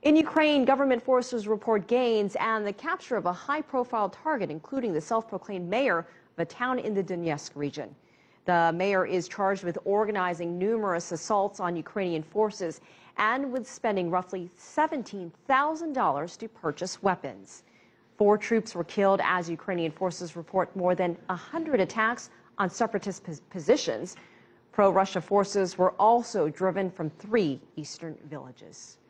In Ukraine, government forces report gains and the capture of a high-profile target, including the self-proclaimed mayor of a town in the Donetsk region. The mayor is charged with organizing numerous assaults on Ukrainian forces and with spending roughly $17,000 to purchase weapons. 4 troops were killed as Ukrainian forces report more than 100 attacks on separatist positions. Pro-Russia forces were also driven from 3 eastern villages.